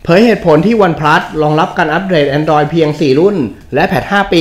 เผยเหตุผลที่ OnePlus รองรับการอัปเกรด Android เพียง 4 รุ่นและแพท 5 ปี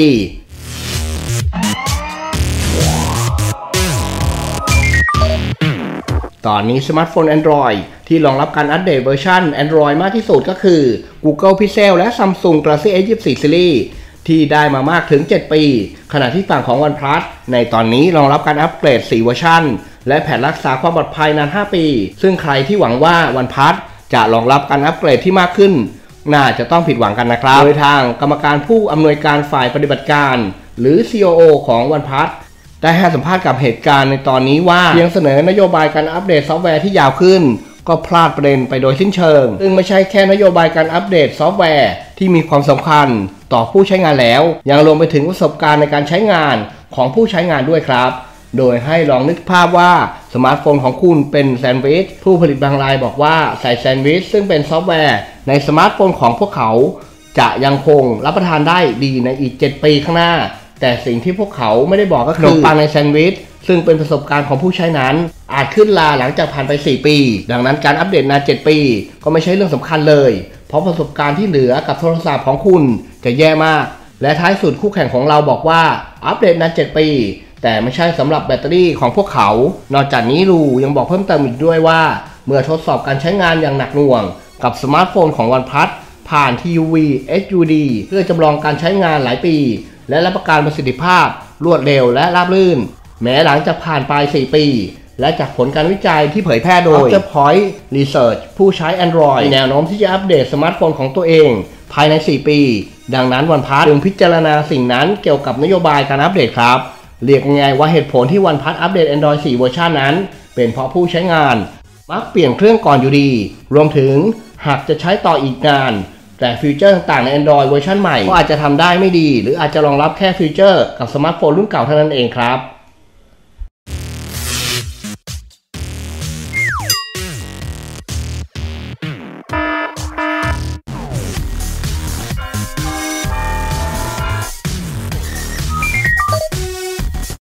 ตอนนี้สมาร์ทโฟน Android ที่รองรับการอัปเดตเวอร์ชัน Android มากที่สุดก็คือ Google Pixel และ Samsung Galaxy S24 Series ที่ได้มามากถึง 7 ปี ขณะที่ฝั่งของ OnePlus ในตอนนี้รองรับการอัปเกรด 4 เวอร์ชันและแพทรักษาความปลอดภัยนาน 5 ปี ซึ่งใครที่หวังว่า OnePlus จะรองรับการอัปเกรดที่มากขึ้นน่าจะต้องผิดหวังกันนะครับโดยทางกรรมการผู้อำนวยการฝ่ายปฏิบัติการหรือ COO ของ OnePlus ได้ให้สัมภาษณ์กับเหตุการณ์ในตอนนี้ว่าเพียงเสนอนโยบายการอัปเดตซอฟต์แวร์ที่ยาวขึ้นก็พลาดประเด็นไปโดยสิ้นเชิงซึ่งไม่ใช่แค่นโยบายการอัปเดตซอฟต์แวร์ที่มีความสำคัญต่อผู้ใช้งานแล้วยังรวมไปถึงประสบการณ์ในการใช้งานของผู้ใช้งานด้วยครับโดยให้ลองนึกภาพว่าสมาร์ทโฟนของคุณเป็นแซนด์วิชผู้ผลิตบางรายบอกว่าใส่แซนด์วิชซึ่งเป็นซอฟต์แวร์ในสมาร์ทโฟนของพวกเขาจะยังคงรับประทานได้ดีในอีก 7 ปีข้างหน้าแต่สิ่งที่พวกเขาไม่ได้บอกก็คือขนมปังในแซนด์วิชซึ่งเป็นประสบการณ์ของผู้ใช้นั้นอาจขึ้นลาหลังจากผ่านไป 4 ปีดังนั้นการอัปเดตนาน 7 ปีก็ไม่ใช่เรื่องสำคัญเลยเพราะประสบการณ์ที่เหลือกับโทรศัพท์ของคุณจะแย่มากและท้ายสุดคู่แข่งของเราบอกว่าอัปเดตนาน 7 ปีแต่ไม่ใช่สำหรับแบตเตอรี่ของพวกเขานอกจากนี้ลูยังบอกเพิ่มเติมอีกด้วยว่าเมื่อทดสอบการใช้งานอย่างหนักหน่วงกับสมาร์ทโฟนของ OnePlus ผ่าน TUV HUD เพื่อจำลองการใช้งานหลายปีและรับประกันประสิทธิภาพรวดเร็วและราบรื่นแม้หลังจากผ่านไป 4 ปีและจากผลการวิจัยที่เผยแพร่โดย Afterpoint Research ผู้ใช้ Android มีแนวโน้มที่จะอัปเดตสมาร์ทโฟนของตัวเองภายใน 4 ปีดังนั้น OnePlus จึงพิจารณาสิ่งนั้นเกี่ยวกับนโยบายการอัปเดตครับเรียกง่ายๆว่าเหตุผลที่ OnePlus อัปเดต Android 4 เวอร์ชันนั้นเป็นเพราะผู้ใช้งานมักเปลี่ยนเครื่องก่อนอยู่ดีรวมถึงหากจะใช้ต่ออีกนานแต่ฟีเจอร์ต่างๆใน Android เวอร์ชันใหม่ก็อาจจะทำได้ไม่ดีหรืออาจจะรองรับแค่ฟีเจอร์กับสมาร์ทโฟนรุ่นเก่าเท่านั้นเองครับ